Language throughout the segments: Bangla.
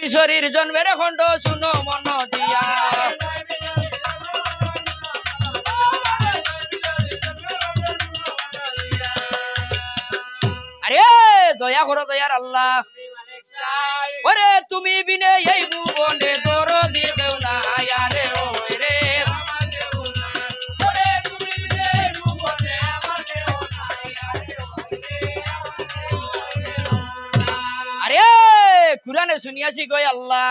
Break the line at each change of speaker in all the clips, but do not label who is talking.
শরীর জন্মের খণ্ড শুনো মন দিয়া আরে দয়া করো দয়ার আল্লাহ ওরে তুমি বিনে এই ভুবনে দরদি কেউ না আরে ওই রে আরে কুরআনে শুনিয়াছি গো আল্লাহ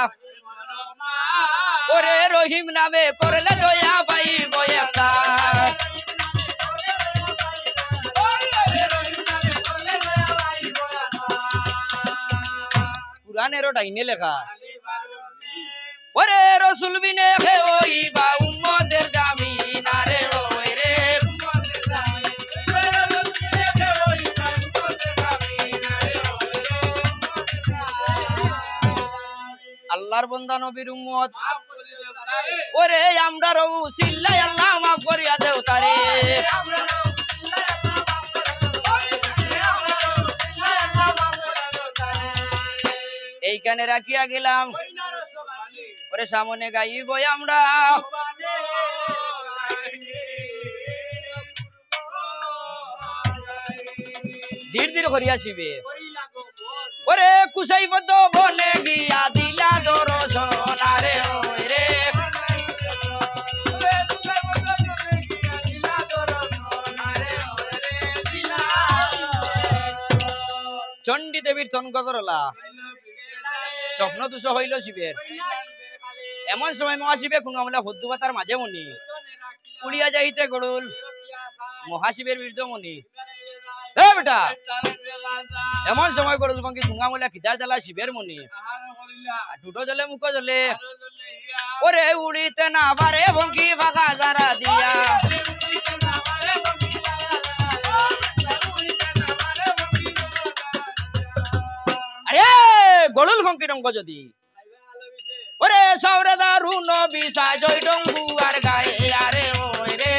ওরে রহিম নামে করলে দয়া পাইব একটা কুরআনেরও ডাইনে লেখা ওরে রাসূল বিনে হে ওই বা উম্মতের জামিন আরে ওই রে আল্লাহর বান্দা নবীর উম্মত ওরে আমরা রউ সিল্লাই আল্লাহ মাফ করিয়া দেও তারে এইখানে রাখিয়া গেলাম ওরে সামনে গাইব আমরা ধীর ধীর করিয়াছিবে ওরে কুসাই বদ্ধ বলে গিয়া দিলা দরজন আরে ওই রে চণ্ডী দেবীর তনগরলা স্বপ্ন দুষ হইল শিবের এমন সময় মহাশিবে কুঙ্গামলা হদ্দুবাতার মাঝে মনি উড়িয়া যাইতে গড়ুল মহাশিবের বীর্যমণি বেটা এমন সময় গড়ুল ভঙ্গি কুঙ্গামলা খিদার জ্বালা শিবের মনি দুটো জলে মুখ জলে ওরে উড়িতে না পারে ভঙ্গি ফাঁকা যারা দিয়া আরে গড়ুল ভঙ্গি রঙ্গ যদি ওরে সাউরে দারুন বিশা জয় ডঙ্গু আর গায়ে আরে ওই রে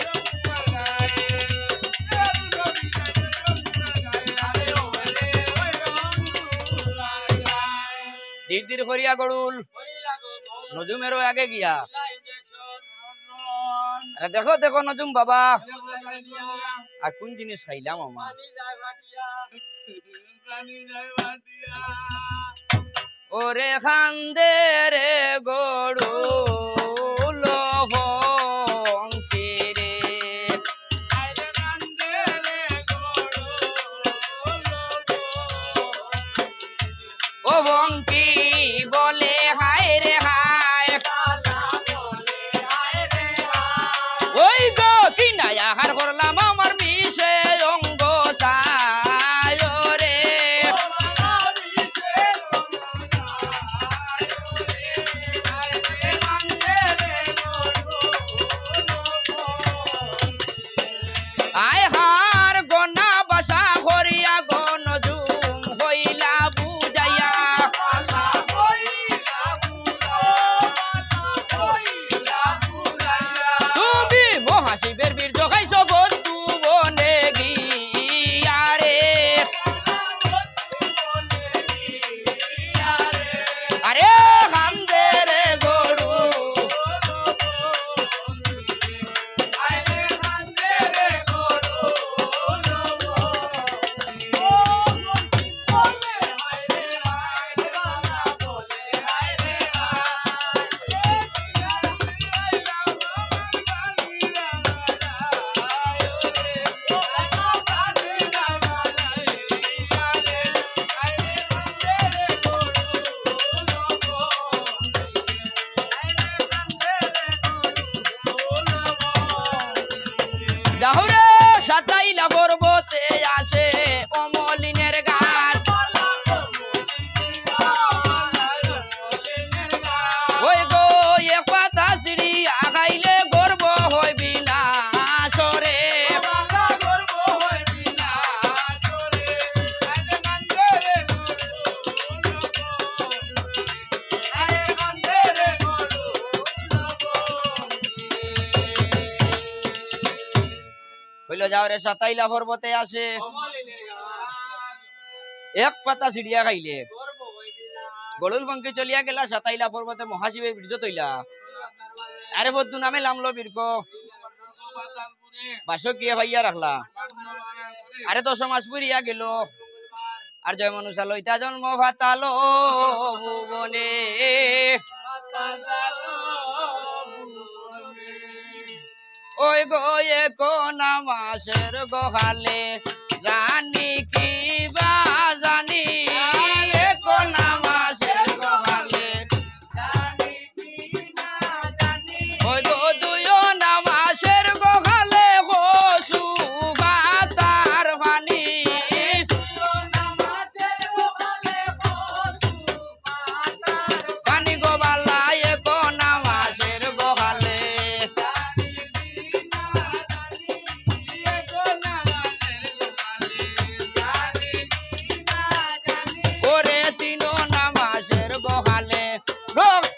ধীর ধীর করিয়া গড়ুল নজুমেরও আগে গিয়া দেখো দেখো নজুম বাবা আর কোন জিনিস খাইলাম আমার ওরে খান্দে রে গড়ুল ভঙ্কি রে ও ভঙ্কি বলে হায় রে হায় ওই গো কি নায়া হার করলাম আমার মিশে অঙ্গ চায় রে আয় হার গনা বাসা ভরিয়া গন জুম হইলা বুঝাইয়া তুমি মহাশিবের বীর জগাইছ বন্ধু বনে গিয়া রে আরে হামদে রে গরু যাহুরে সাতাইলা পর্বতে আসে অমলিনের গাছ ওই গো এক পাতা সিঁড়ি আগাইলে গর্ব হইবি না সরে হইল যাও রে সাতাইলা পর্বতে আসে এক পাতা সিঁড়িয়া খাইলে গড়ুল পঙ্কি চলিয়া গেলা সাতাইলা পর্বতে মহাশিবের বীর্য তৈলা আরে বদ্ধু নামে লামলো বীর্ক বাসক গিয়ে ভাইয়া রাখলা আরে 10 মাস পুরিয়া গেল আর জয় মনুষা লইতা জন্ম ভাতালো ভুবনে ওই গয়ে কোনা মাসের গোহালে জানি কি বা জানি কোনা মাসের গোহালে ওই গো দুয়ো না মাসের গোহালে হসু ভাতার পানি পানি গোবালা কোনা মাসের গোহালে ওরে তিনো না মাসের গোহালে